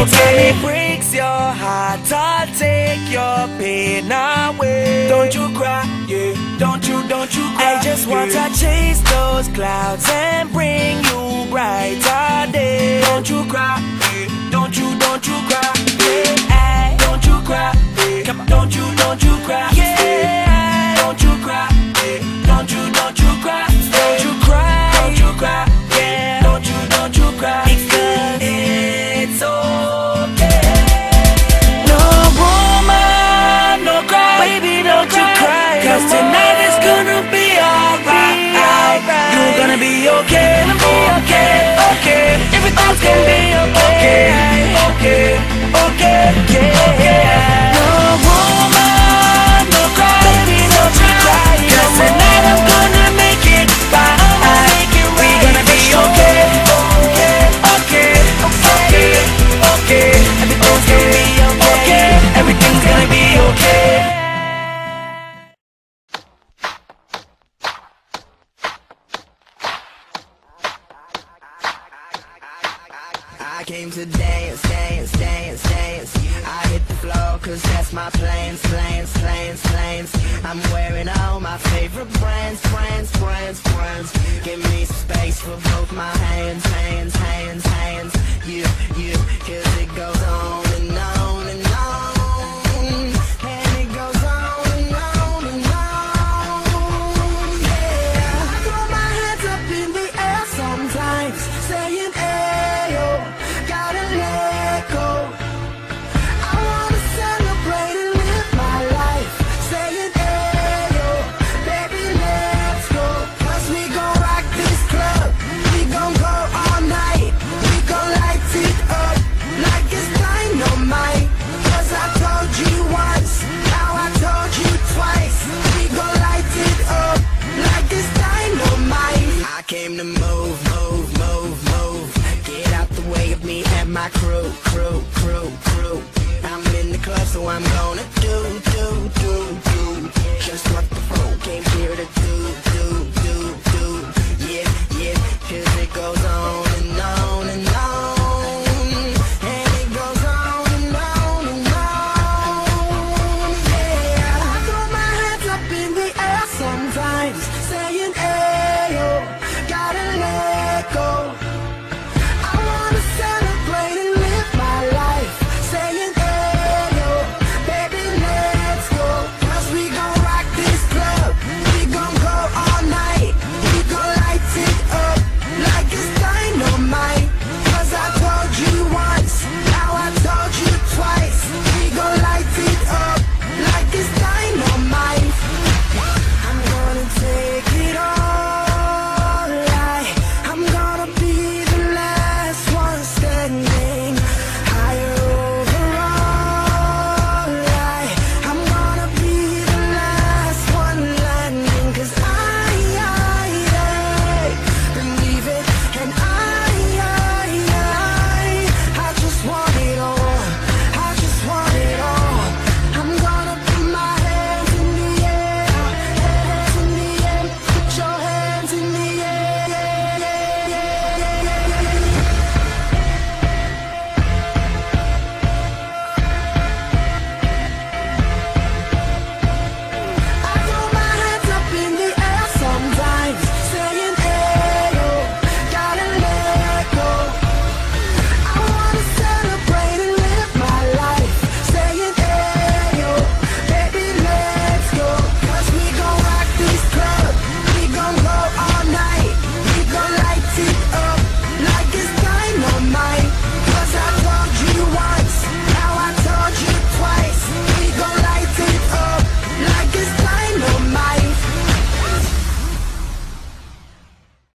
Anytime it breaks your heart, I'll take your pain away. Don't you cry, yeah. Don't you cry. I just want to chase those clouds and bring you brighter days. Don't you cry, yeah. Don't you cry, yeah. Don't you cry, yeah. Come on. Don't you cry, yeah. Don't you cry, yeah. Don't you cry, don't you cry, don't you cry, yeah. Don't you cry, because it's okay. No woman, no cry, baby, don't you cry. Cause tonight is gonna be alright. You're gonna be okay, okay. Everything's gonna be okay, yeah. No woman, no cry, baby, don't you cry. Cause tonight I'm gonna make it right. We're gonna be okay. Everything's gonna be okay. Everything's gonna be okay. I came to dance. I hit the floor cause that's my plans. I'm wearing all my favorite brands. Give me some space for both my hands. Yeah, cause it goes on and on and on. And it goes on and on and on. Yeah, I throw my hands up in the air sometimes, saying ayo, gotta let go. I wanna celebrate and live my life, saying ayo, baby let's go. Cause we gon' rock this club, we gon' go all night. We gon' light it up like it's dynamite. Cause I told you once, now I told you twice. We gon' light it up like it's dynamite. I came to move. Get out the way of me and my crew. I'm in the club, so I'm gonna do just what the phone came here to do. Yeah, cause it goes on